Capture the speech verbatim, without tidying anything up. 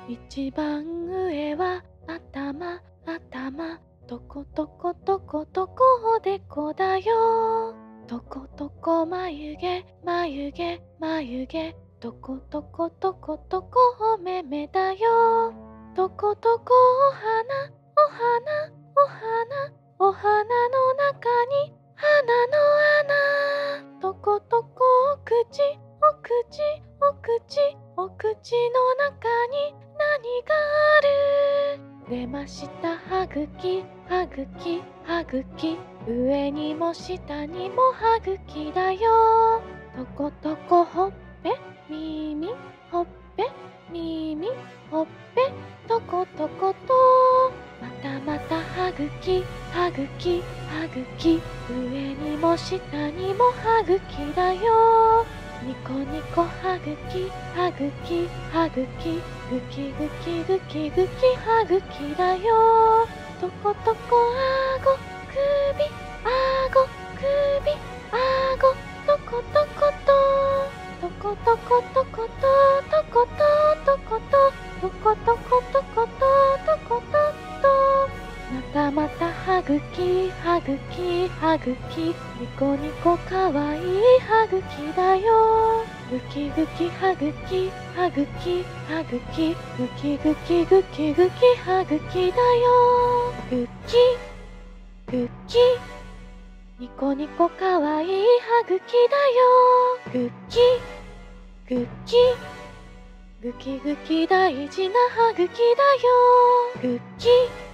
一番上は頭頭、とことことことこおでこだよ。とことこ眉毛眉毛眉毛、とことことことこお目目だよ。とことこお花お花お花、お花の中に花の穴。とことこお口お口お口お口の中に何がある。出ました歯茎歯茎歯茎、上にも下にも歯茎だよ。とことこほっぺ耳ほっぺ耳ほっぺ、とことこと。またまた歯茎歯茎歯茎、上にも下にも歯茎だよ。ニコニコ歯茎歯茎歯茎、グキグキグキグキ歯茎だよ。とことこあご首あご首あご、とことこと。とことことこととこととこととことことこととことと。またまた歯茎歯茎歯茎、ニコニコかわいい歯茎だよ。グキグキ歯茎歯茎歯茎、グキグキグキグキ歯茎だよ。グキグキ、ニコニコかわいい歯茎だよ。グキグキグキグキ大事な歯茎だよ。グキ